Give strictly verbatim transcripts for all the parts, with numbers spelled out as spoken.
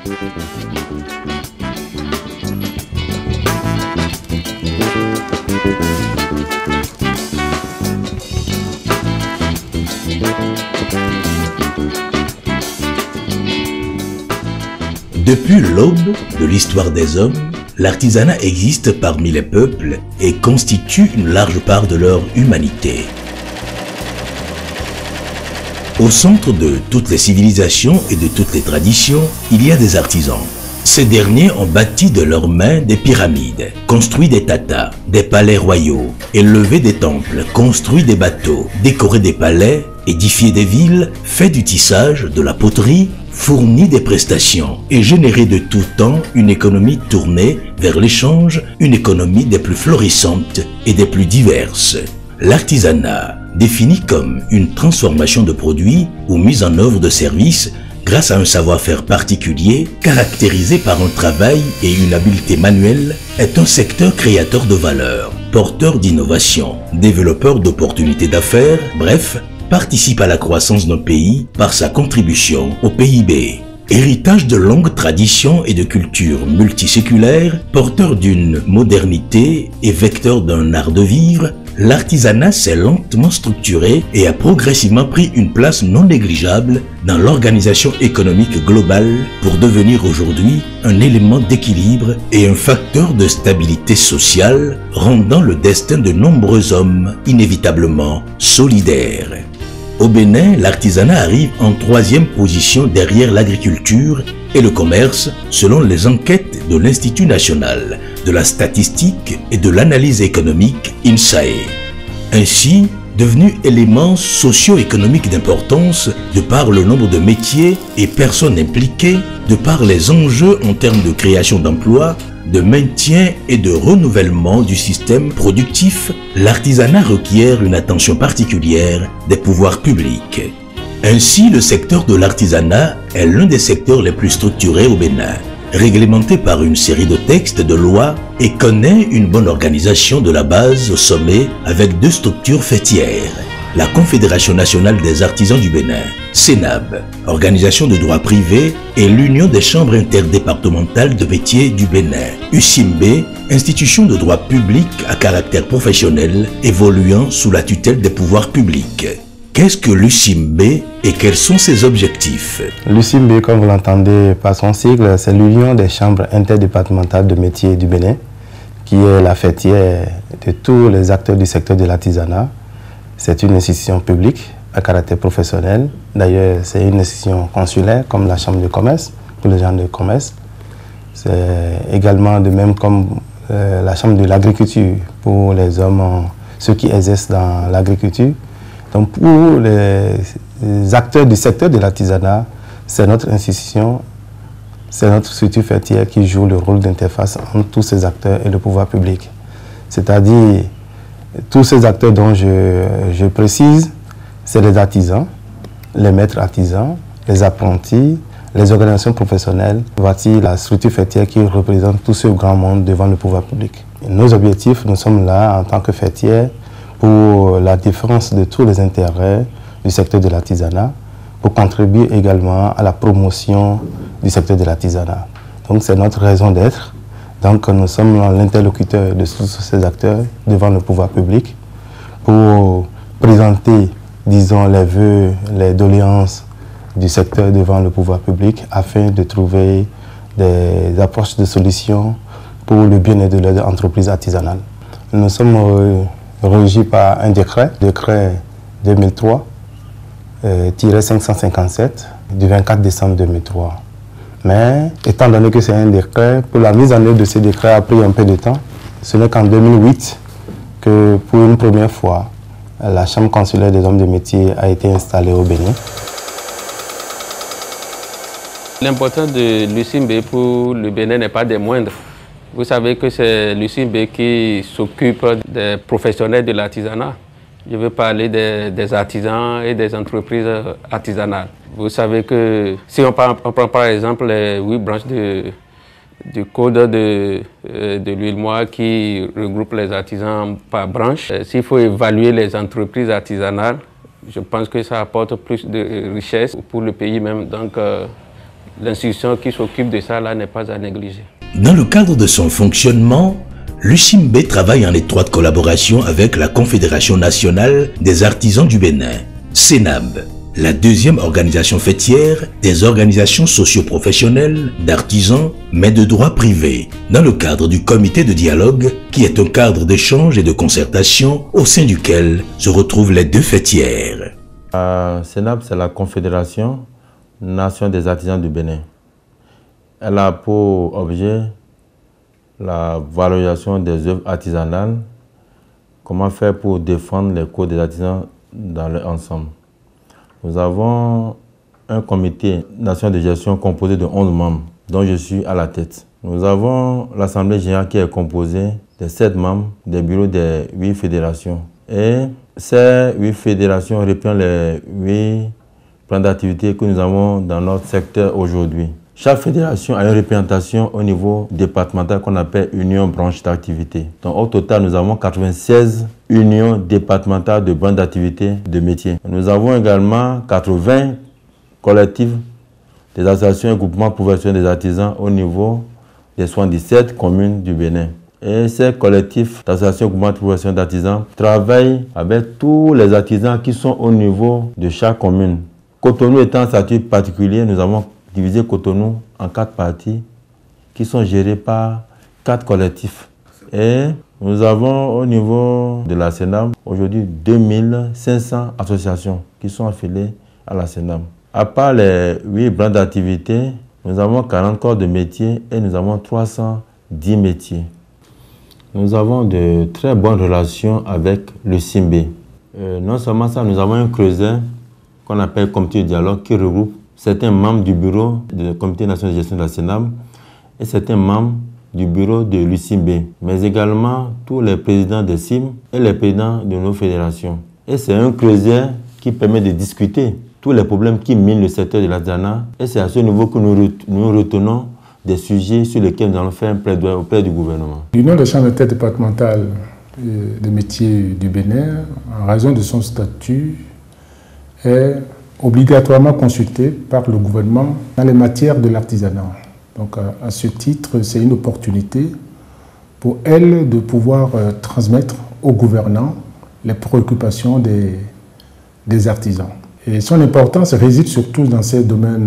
Depuis l'aube de l'histoire des hommes, l'artisanat existe parmi les peuples et constitue une large part de leur humanité. Au centre de toutes les civilisations et de toutes les traditions, il y a des artisans. Ces derniers ont bâti de leurs mains des pyramides, construit des tatas, des palais royaux, élevé des temples, construit des bateaux, décoré des palais, édifié des villes, fait du tissage, de la poterie, fourni des prestations et généré de tout temps une économie tournée vers l'échange, une économie des plus florissantes et des plus diverses. L'artisanat, défini comme une transformation de produits ou mise en œuvre de services grâce à un savoir-faire particulier, caractérisé par un travail et une habileté manuelle, est un secteur créateur de valeur, porteur d'innovation, développeur d'opportunités d'affaires, bref, participe à la croissance d'un pays par sa contribution au P I B. Héritage de longues traditions et de cultures multiséculaires, porteur d'une modernité et vecteur d'un art de vivre, l'artisanat s'est lentement structuré et a progressivement pris une place non négligeable dans l'organisation économique globale pour devenir aujourd'hui un élément d'équilibre et un facteur de stabilité sociale, rendant le destin de nombreux hommes inévitablement solidaires. Au Bénin, l'artisanat arrive en troisième position derrière l'agriculture et le commerce selon les enquêtes de l'Institut national de la statistique et de l'analyse économique I N S A E. Ainsi, devenu élément socio-économique d'importance de par le nombre de métiers et personnes impliquées, de par les enjeux en termes de création d'emplois, de maintien et de renouvellement du système productif, l'artisanat requiert une attention particulière des pouvoirs publics. Ainsi, le secteur de l'artisanat est l'un des secteurs les plus structurés au Bénin, réglementé par une série de textes de loi et connaît une bonne organisation de la base au sommet avec deux structures faîtières. La Confédération nationale des artisans du Bénin, CENAB, organisation de droit privé, et l'Union des chambres interdépartementales de métiers du Bénin, U C I M B, institution de droit public à caractère professionnel évoluant sous la tutelle des pouvoirs publics. Qu'est-ce que l'U C I M B et quels sont ses objectifs? L'U C I M B, comme vous l'entendez par son sigle, c'est l'Union des chambres interdépartementales de métiers du Bénin, qui est la fêtière de tous les acteurs du secteur de l'artisanat. C'est une institution publique à caractère professionnel. D'ailleurs, c'est une institution consulaire comme la Chambre de commerce, pour les gens de commerce. C'est également de même comme euh, la Chambre de l'agriculture pour les hommes, ceux qui exercent dans l'agriculture. Donc pour les, les acteurs du secteur de l'artisanat, c'est notre institution, c'est notre structure fêtière qui joue le rôle d'interface entre tous ces acteurs et le pouvoir public. C'est-à-dire, tous ces acteurs dont je, je précise, c'est les artisans, les maîtres artisans, les apprentis, les organisations professionnelles. Voici la structure fêtière qui représente tout ce grand monde devant le pouvoir public. Et nos objectifs, nous sommes là en tant que fêtière pour la défense de tous les intérêts du secteur de l'artisanat, pour contribuer également à la promotion du secteur de l'artisanat. Donc c'est notre raison d'être. Donc nous sommes l'interlocuteur de tous ces acteurs devant le pouvoir public pour présenter, disons, les vœux, les doléances du secteur devant le pouvoir public afin de trouver des approches de solutions pour le bien-être de l'entreprise artisanale. Nous sommes euh, régis par un décret, décret deux mille trois, euh, cinq cent cinquante-sept, du vingt-quatre décembre deux mille trois. Mais étant donné que c'est un décret, pour la mise en œuvre de ce décret a pris un peu de temps. Ce n'est qu'en deux mille huit que pour une première fois, la Chambre consulaire des hommes de métier a été installée au Bénin. L'importance de l'U C I M B pour le Bénin n'est pas des moindres. Vous savez que c'est l'U C I M B qui s'occupe des professionnels de l'artisanat. Je veux parler des, des artisans et des entreprises artisanales. Vous savez que si on prend, on prend par exemple les huit branches de, du code de, de l'U L M O A qui regroupe les artisans par branche, s'il faut évaluer les entreprises artisanales, je pense que ça apporte plus de richesse pour le pays même. Donc, euh, l'institution qui s'occupe de ça là n'est pas à négliger. Dans le cadre de son fonctionnement, l'U S I M B travaille en étroite collaboration avec la Confédération nationale des artisans du Bénin, CENAB, la deuxième organisation fêtière des organisations socio-professionnelles d'artisans, mais de droit privé, dans le cadre du comité de dialogue qui est un cadre d'échange et de concertation au sein duquel se retrouvent les deux fêtières. La CENAB, c'est la Confédération nationale des artisans du Bénin. Elle a pour objet la valorisation des œuvres artisanales, comment faire pour défendre les causes des artisans dans leur ensemble. Nous avons un comité national de gestion composé de onze membres, dont je suis à la tête. Nous avons l'Assemblée générale qui est composée de sept membres des bureaux des huit fédérations. Et ces huit fédérations reprennent les huit plans d'activité que nous avons dans notre secteur aujourd'hui. Chaque fédération a une représentation au niveau départemental qu'on appelle union branche d'activité. Donc au total, nous avons quatre-vingt-seize unions départementales de branches d'activité de métiers. Nous avons également quatre-vingts collectifs des associations et groupements professionnels des artisans au niveau des soixante-dix-sept communes du Bénin. Et ces collectifs d'associations et groupements professionnels d'artisans travaillent avec tous les artisans qui sont au niveau de chaque commune. Cotonou étant un statut particulier, nous avons divisé Cotonou en quatre parties qui sont gérées par quatre collectifs. Et nous avons au niveau de la CENAB aujourd'hui deux mille cinq cents associations qui sont affiliées à la CENAB. À part les huit branches d'activité, nous avons quarante corps de métiers et nous avons trois cent dix métiers. Nous avons de très bonnes relations avec le S I M B. Euh, non seulement ça, nous avons un creuset qu'on appelle comité de dialogue qui regroupe certains membres du bureau du comité national de gestion de la CENAB et certains membres du bureau de l'U S I M B, mais également tous les présidents des S I M et les présidents de nos fédérations. Et c'est un creuset qui permet de discuter tous les problèmes qui minent le secteur de l'artisanat. Et c'est à ce niveau que nous, nous retenons des sujets sur lesquels nous allons faire un plaidoyer auprès du gouvernement. L'Union des chambres interdépartementales des métiers du Bénin, en raison de son statut, est obligatoirement consultée par le gouvernement dans les matières de l'artisanat. Donc à, à ce titre, c'est une opportunité pour elle de pouvoir euh, transmettre aux gouvernants les préoccupations des, des artisans. Et son importance réside surtout dans ces domaines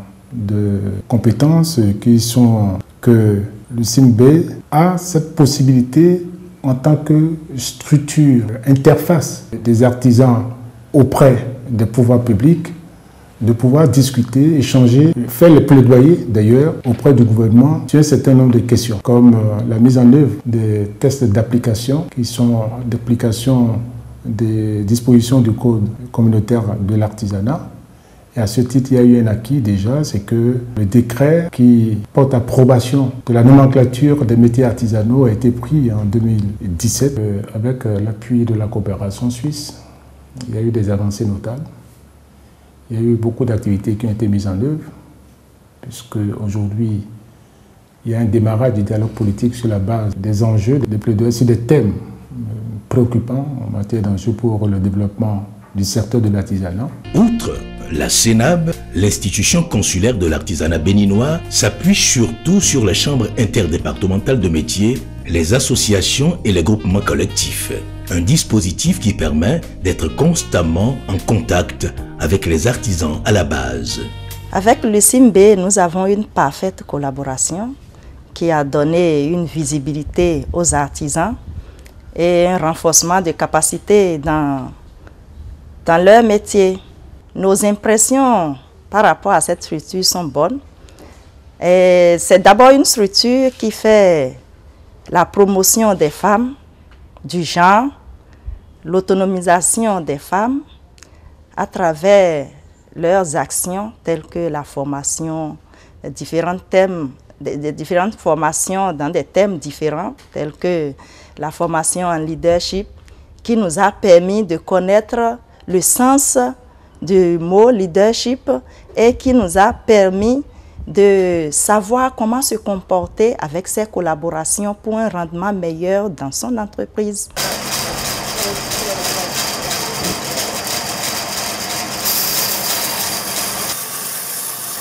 de compétences qui sont que le S I M B a cette possibilité en tant que structure, interface des artisans auprès des pouvoirs publics, de pouvoir discuter, échanger, faire le plaidoyer d'ailleurs auprès du gouvernement sur un certain nombre de questions, comme la mise en œuvre des tests d'application qui sont d'application des dispositions du Code communautaire de l'artisanat. Et à ce titre, il y a eu un acquis déjà, c'est que le décret qui porte approbation de la nomenclature des métiers artisanaux a été pris en deux mille dix-sept euh, avec l'appui de la coopération suisse. Il y a eu des avancées notables. Il y a eu beaucoup d'activités qui ont été mises en œuvre, puisque aujourd'hui, il y a un démarrage du dialogue politique sur la base des enjeux, des plaidoyers sur des thèmes préoccupants en matière d'enjeux pour le développement du secteur de l'artisanat. Outre la CENAB, l'institution consulaire de l'artisanat béninois s'appuie surtout sur les chambres interdépartementales de métiers, les associations et les groupements collectifs. Un dispositif qui permet d'être constamment en contact avec les artisans à la base. Avec le S I M B, nous avons une parfaite collaboration qui a donné une visibilité aux artisans et un renforcement de capacités dans, dans leur métier. Nos impressions par rapport à cette structure sont bonnes. C'est d'abord une structure qui fait la promotion des femmes, du genre, l'autonomisation des femmes à travers leurs actions telles que la formation, différents thèmes, des, des différentes formations dans des thèmes différents tels que la formation en leadership qui nous a permis de connaître le sens du mot leadership et qui nous a permis de savoir comment se comporter avec ses collaborations pour un rendement meilleur dans son entreprise.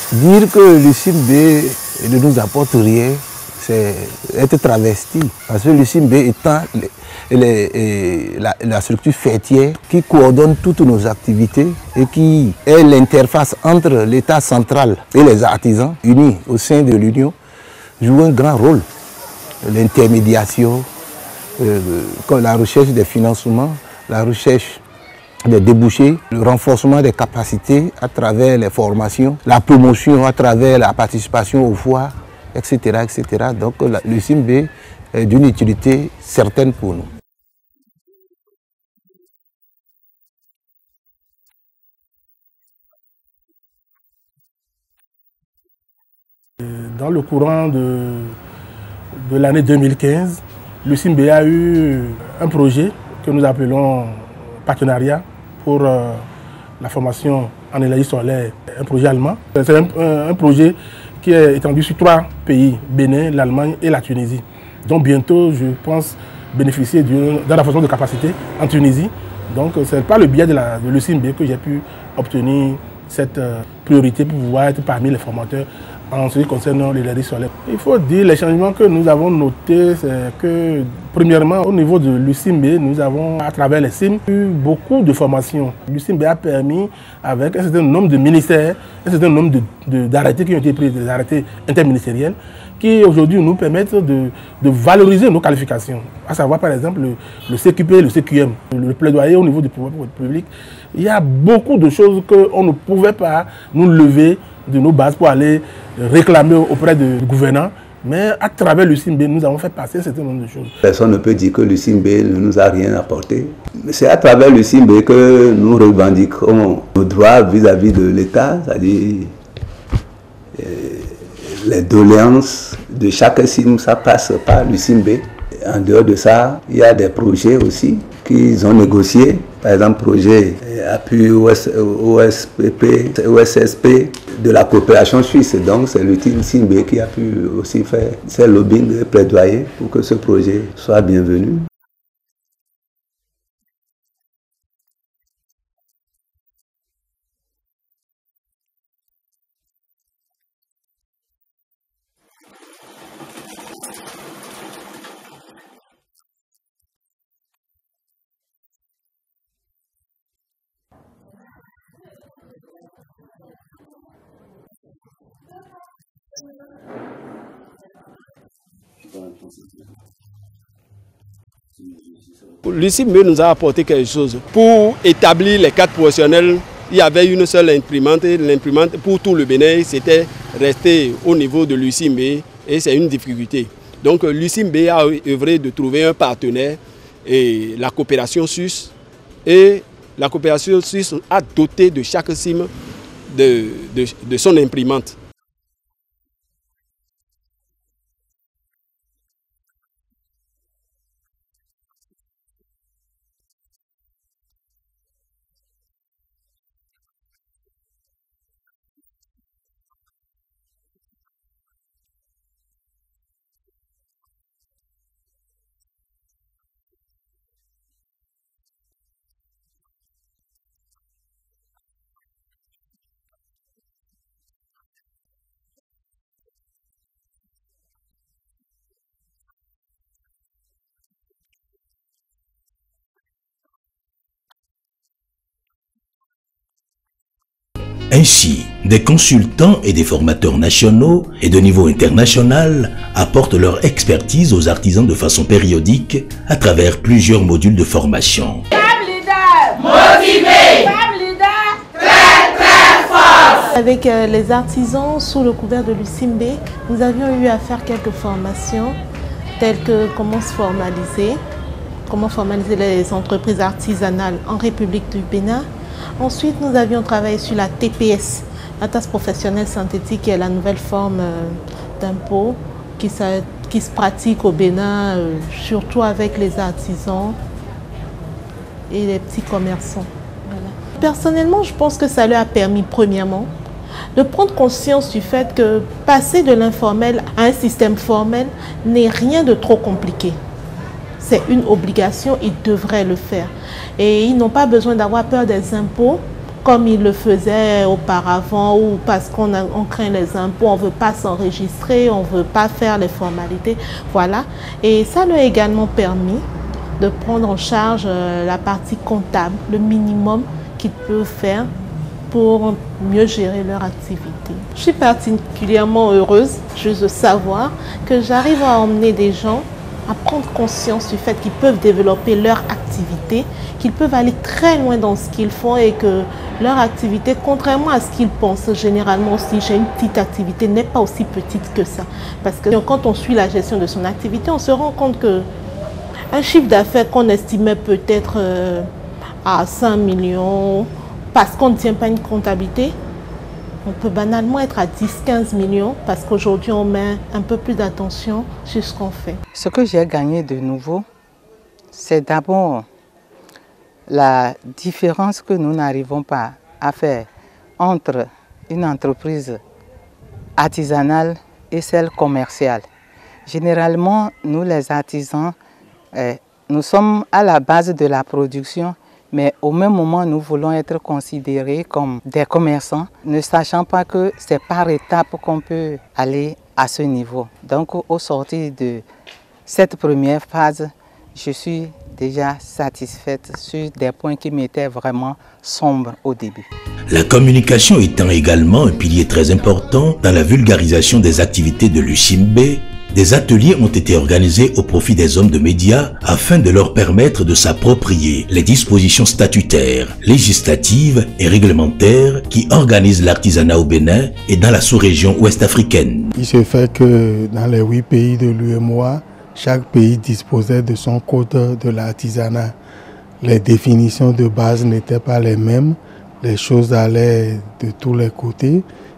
Dire que l'U C I M B ne nous apporte rien, c'est être travesti. Parce que l'U C I M B étant les, les, la, la structure fêtière qui coordonne toutes nos activités et qui est l'interface entre l'État central et les artisans unis au sein de l'Union, joue un grand rôle. L'intermédiation, euh, la recherche des financements, la recherche des débouchés, le renforcement des capacités à travers les formations, la promotion à travers la participation aux foires, et cetera et cetera. Donc l'U C I M B est d'une utilité certaine pour nous. Dans le courant de, de l'année deux mille quinze, l'U C I M B a eu un projet que nous appelons partenariat pour euh, la formation en énergie solaire, un projet allemand. C'est un, un, un projet qui est étendu sur trois pays, Bénin, l'Allemagne et la Tunisie. Donc bientôt, je pense bénéficier d'un renforcement de capacité en Tunisie. Donc c'est par le biais de, la, de l'U C I M B que j'ai pu obtenir cette euh, priorité pour pouvoir être parmi les formateurs en ce qui concerne l'énergie solaire. Il faut dire les changements que nous avons notés, c'est que premièrement au niveau de l'U C I M B, nous avons à travers les C I M eu beaucoup de formations. L'U C I M B a permis avec un certain nombre de ministères, un certain nombre d'arrêtés qui ont été pris, des arrêtés interministériels, qui aujourd'hui nous permettent de, de valoriser nos qualifications, à savoir par exemple le, le C Q P, le C Q M, le plaidoyer au niveau du pouvoir public. Il y a beaucoup de choses qu'on ne pouvait pas nous lever de nos bases pour aller réclamer auprès du gouvernant, mais à travers l'U C I M B, nous avons fait passer un certain nombre de choses. Personne ne peut dire que l'U C I M B ne nous a rien apporté. C'est à travers l'U C I M B que nous revendiquons nos droits vis-à-vis de l'État, c'est-à-dire les doléances de chaque C I M, ça passe par l'U C I M B. En dehors de ça, il y a des projets aussi qu'ils ont négociés. Par exemple, projet appui O S P P, O S S P de la coopération suisse. Donc, c'est le T C I M B qui a pu aussi faire ses lobbying et plaidoyer pour que ce projet soit bienvenu. L'U C I M B nous a apporté quelque chose. Pour établir les cadres professionnels, il y avait une seule imprimante. L'imprimante pour tout le Bénin, c'était resté au niveau de l'U C I M B et c'est une difficulté. Donc l'U C I M B a œuvré de trouver un partenaire, et la coopération suisse. Et la coopération suisse a doté de chaque C I M de, de, de son imprimante. Ainsi, des consultants et des formateurs nationaux et de niveau international apportent leur expertise aux artisans de façon périodique à travers plusieurs modules de formation. Femme leader, motivée, femme leader, très très forte. Avec euh, les artisans sous le couvert de l'U C I M B, nous avions eu à faire quelques formations telles que comment se formaliser, comment formaliser les entreprises artisanales en République du Bénin. Ensuite, nous avions travaillé sur la T P S, la taxe professionnelle synthétique, qui est la nouvelle forme euh, d'impôt qui, qui se pratique au Bénin, euh, surtout avec les artisans et les petits commerçants. Voilà. Personnellement, je pense que ça leur a permis, premièrement, de prendre conscience du fait que passer de l'informel à un système formel n'est rien de trop compliqué. C'est une obligation, ils devraient le faire. Et ils n'ont pas besoin d'avoir peur des impôts comme ils le faisaient auparavant, ou parce qu'on on craint les impôts, on ne veut pas s'enregistrer, on ne veut pas faire les formalités. Voilà. Et ça leur a également permis de prendre en charge la partie comptable, le minimum qu'ils peuvent faire pour mieux gérer leur activité. Je suis particulièrement heureuse juste de savoir que j'arrive à emmener des gens à prendre conscience du fait qu'ils peuvent développer leur activité, qu'ils peuvent aller très loin dans ce qu'ils font et que leur activité, contrairement à ce qu'ils pensent généralement, si j'ai une petite activité, n'est pas aussi petite que ça. Parce que quand on suit la gestion de son activité, on se rend compte que un chiffre d'affaires qu'on estimait peut-être euh, à cinq millions, parce qu'on ne tient pas une comptabilité, on peut banalement être à dix à quinze millions parce qu'aujourd'hui on met un peu plus d'attention sur ce qu'on fait. Ce que j'ai gagné de nouveau, c'est d'abord la différence que nous n'arrivons pas à faire entre une entreprise artisanale et celle commerciale. Généralement, nous les artisans, eh, nous sommes à la base de la production, mais au même moment, nous voulons être considérés comme des commerçants, ne sachant pas que c'est par étapes qu'on peut aller à ce niveau. Donc, au sortir de cette première phase, je suis déjà satisfaite sur des points qui m'étaient vraiment sombres au début. La communication étant également un pilier très important dans la vulgarisation des activités de l'U S I M B, des ateliers ont été organisés au profit des hommes de médias afin de leur permettre de s'approprier les dispositions statutaires, législatives et réglementaires qui organisent l'artisanat au Bénin et dans la sous-région ouest-africaine. Il se fait que dans les huit pays de l'U E M O A, chaque pays disposait de son code de l'artisanat. Les définitions de base n'étaient pas les mêmes, les choses allaient de tous les côtés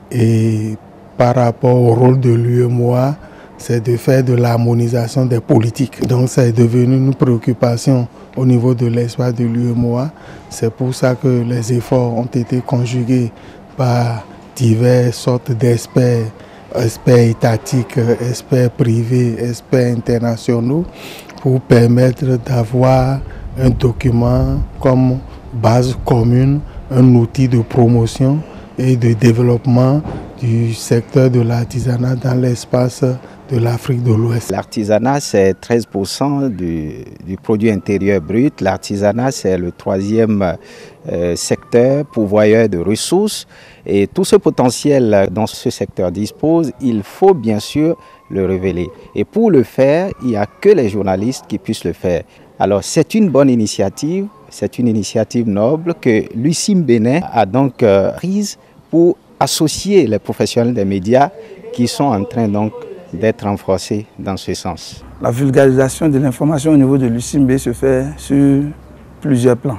et par rapport au rôle de l'U E M O A, c'est de faire de l'harmonisation des politiques. Donc ça est devenu une préoccupation au niveau de l'espace de l'U E M O A. C'est pour ça que les efforts ont été conjugués par diverses sortes d'experts, experts étatiques, experts privés, experts internationaux, pour permettre d'avoir un document comme base commune, un outil de promotion et de développement du secteur de l'artisanat dans l'espace de l'Afrique de l'Ouest. L'artisanat, c'est treize pour cent du, du produit intérieur brut. L'artisanat, c'est le troisième euh, secteur pourvoyeur de ressources. Et tout ce potentiel dont ce secteur dispose, il faut bien sûr le révéler. Et pour le faire, il n'y a que les journalistes qui puissent le faire. Alors c'est une bonne initiative, c'est une initiative noble que l'U S I M Bénin a donc euh, prise pour associer les professionnels des médias qui sont en train donc d'être renforcés dans ce sens. La vulgarisation de l'information au niveau de l'U S I M B se fait sur plusieurs plans.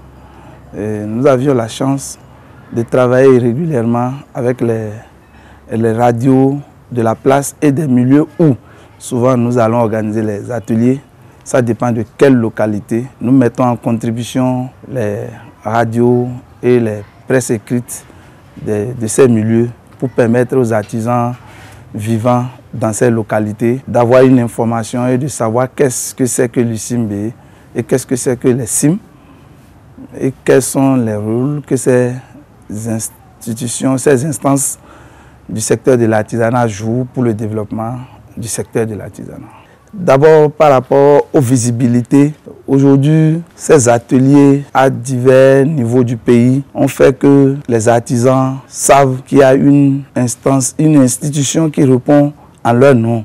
Et nous avions la chance de travailler régulièrement avec les, les radios de la place et des milieux où souvent nous allons organiser les ateliers. Ça dépend de quelle localité. Nous mettons en contribution les radios et les presses écrites de, de ces milieux pour permettre aux artisans vivant dans ces localités d'avoir une information et de savoir qu'est-ce que c'est que l'U S I M B et qu'est-ce que c'est que les S I M et quels sont les rôles que ces institutions, ces instances du secteur de l'artisanat jouent pour le développement du secteur de l'artisanat. D'abord par rapport aux visibilités, aujourd'hui ces ateliers à divers niveaux du pays ont fait que les artisans savent qu'il y a une instance, une institution qui répond en leur nom.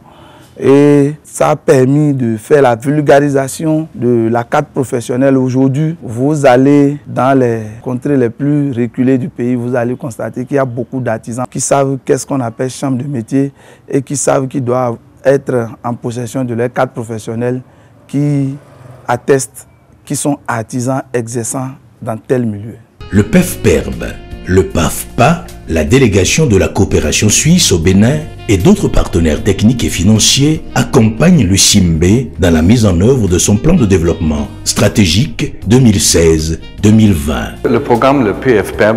Et ça a permis de faire la vulgarisation de la carte professionnelle. Aujourd'hui, vous allez dans les contrées les plus reculées du pays, vous allez constater qu'il y a beaucoup d'artisans qui savent qu'est-ce qu'on appelle chambre de métier et qui savent qu'ils doivent être en possession de leur carte professionnelle qui attestent qu'ils sont artisans exerçant dans tel milieu. Le P E F P E R B, le P A F P A, la délégation de la coopération suisse au Bénin et d'autres partenaires techniques et financiers accompagnent l'U S I M B dans la mise en œuvre de son plan de développement stratégique deux mille seize deux mille vingt. Le programme, le P E F P E R B,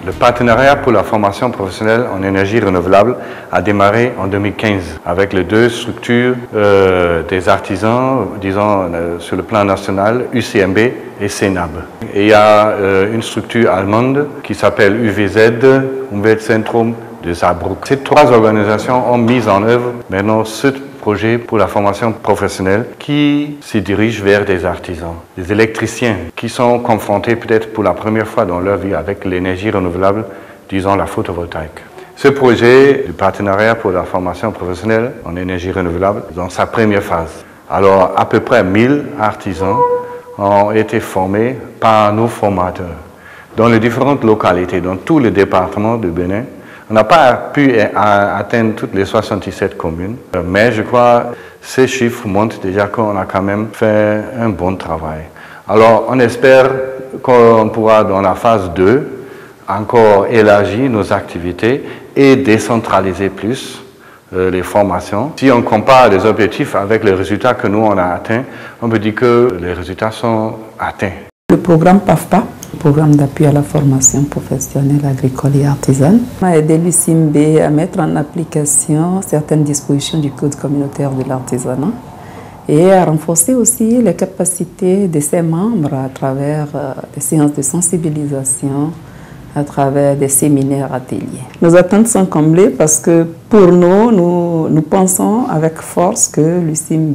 Le partenariat pour la formation professionnelle en énergie renouvelable a démarré en deux mille quinze avec les deux structures euh, des artisans, disons euh, sur le plan national, U C M B et CENAB. Et il y a euh, une structure allemande qui s'appelle U V Z, Umweltzentrum de Saarbrück. Ces trois organisations ont mis en œuvre maintenant ce projet pour la formation professionnelle qui se dirige vers des artisans, des électriciens qui sont confrontés peut-être pour la première fois dans leur vie avec l'énergie renouvelable, disons la photovoltaïque. Ce projet du partenariat pour la formation professionnelle en énergie renouvelable est dans sa première phase. Alors à peu près mille artisans ont été formés par nos formateurs dans les différentes localités, dans tous les départements du Bénin. On n'a pas pu atteindre toutes les soixante-dix-sept communes, mais je crois que ces chiffres montrent déjà qu'on a quand même fait un bon travail. Alors on espère qu'on pourra dans la phase deux encore élargir nos activités et décentraliser plus euh, les formations. Si on compare les objectifs avec les résultats que nous on a atteints, on peut dire que les résultats sont atteints. Le programme P A F P A, programme d'appui à la formation professionnelle agricole et artisane, a aidé l'U C I M B à mettre en application certaines dispositions du Code communautaire de l'artisanat et à renforcer aussi les capacités de ses membres à travers euh, des séances de sensibilisation, à travers des séminaires, ateliers. Nos attentes sont comblées parce que pour nous, nous, nous pensons avec force que l'U C I M B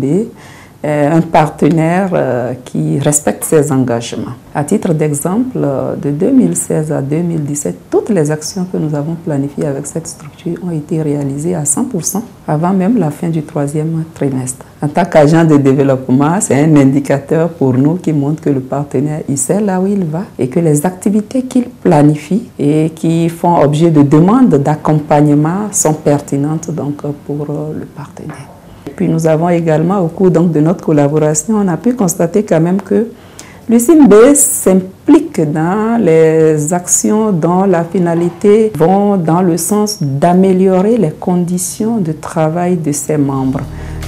est un partenaire euh, qui respecte ses engagements. À titre d'exemple, de deux mille seize à deux mille dix-sept, toutes les actions que nous avons planifiées avec cette structure ont été réalisées à cent pour cent avant même la fin du troisième trimestre. En tant qu'agent de développement, c'est un indicateur pour nous qui montre que le partenaire il sait là où il va et que les activités qu'il planifie et qui font objet de demandes d'accompagnement sont pertinentes donc, pour le partenaire. Puis nous avons également, au cours donc, de notre collaboration, on a pu constater quand même que l'U C I M B s'implique dans les actions dont la finalité vont dans le sens d'améliorer les conditions de travail de ses membres.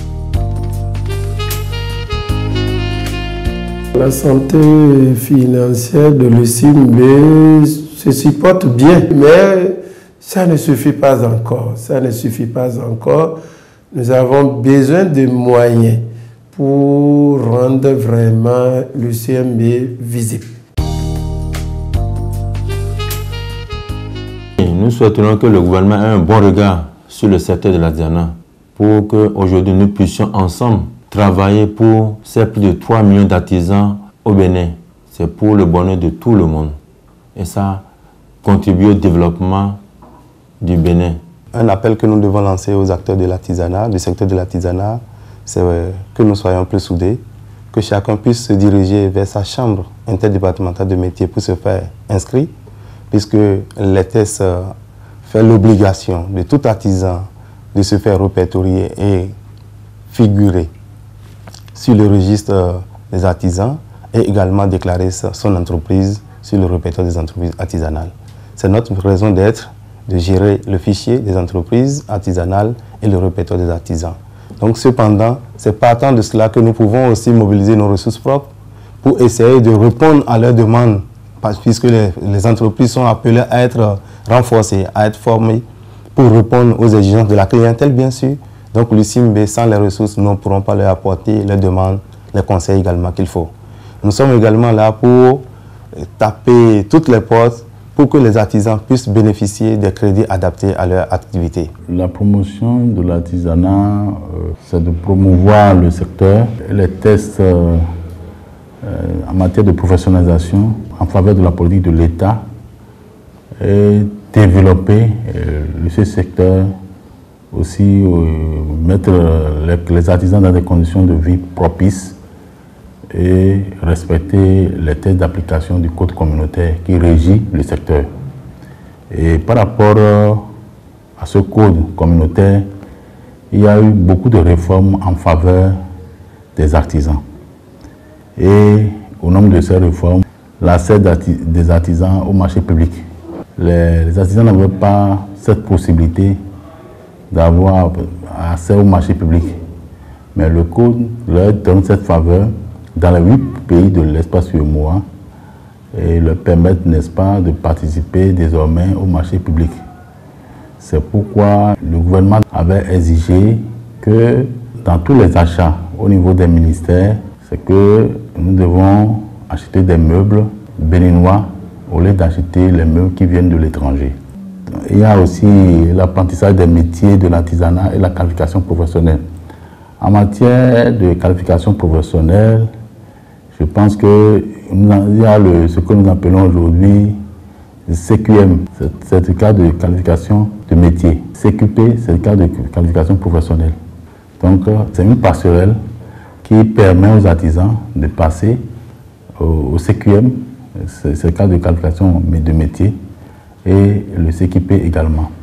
La santé financière de l'U C I M B se supporte bien, mais ça ne suffit pas encore. Ça ne suffit pas encore. Nous avons besoin de moyens pour rendre vraiment l'U C I M B visible. Nous souhaiterons que le gouvernement ait un bon regard sur le secteur de l'artisanat pour qu'aujourd'hui nous puissions ensemble travailler pour ces plus de trois millions d'artisans au Bénin. C'est pour le bonheur de tout le monde. Et ça contribue au développement du Bénin. Un appel que nous devons lancer aux acteurs de l'artisanat, du secteur de l'artisanat, c'est que nous soyons plus soudés, que chacun puisse se diriger vers sa chambre interdépartementale de métier pour se faire inscrire, puisque les tests font l'obligation de tout artisan de se faire répertorier et figurer sur le registre des artisans et également déclarer son entreprise sur le répertoire des entreprises artisanales. C'est notre raison d'être de gérer le fichier des entreprises artisanales et le répertoire des artisans. Donc cependant, c'est partant de cela que nous pouvons aussi mobiliser nos ressources propres pour essayer de répondre à leurs demandes, puisque les, les entreprises sont appelées à être renforcées, à être formées pour répondre aux exigences de la clientèle, bien sûr. Donc l'U C I M B, sans les ressources, nous ne pourrons pas leur apporter les demandes, les conseils également qu'il faut. Nous sommes également là pour taper toutes les portes pour que les artisans puissent bénéficier des crédits adaptés à leur activité. La promotion de l'artisanat, euh, c'est de promouvoir le secteur. Les tests euh, euh, en matière de professionnalisation en faveur de la politique de l'État et développer euh, ce secteur, aussi euh, mettre les, les artisans dans des conditions de vie propices et respecter les tests d'application du code communautaire qui régit le secteur. Et par rapport à ce code communautaire, il y a eu beaucoup de réformes en faveur des artisans. Et au nombre de ces réformes, l'accès des artisans au marché public. Les, les artisans n'avaient pas cette possibilité d'avoir accès au marché public. Mais le code leur donne cette faveur dans les huit pays de l'espace U E M O A et leur permettre, n'est-ce pas, de participer désormais au marché public. C'est pourquoi le gouvernement avait exigé que dans tous les achats au niveau des ministères, c'est que nous devons acheter des meubles béninois au lieu d'acheter les meubles qui viennent de l'étranger. Il y a aussi l'apprentissage des métiers de l'artisanat et la qualification professionnelle. En matière de qualification professionnelle, je pense qu'il y a le, ce que nous appelons aujourd'hui C Q M, certificat de qualification de métier. C Q P, certificat de qualification professionnelle. Donc, c'est une passerelle qui permet aux artisans de passer au, au C Q M, certificat de qualification de métier, et le C Q P également.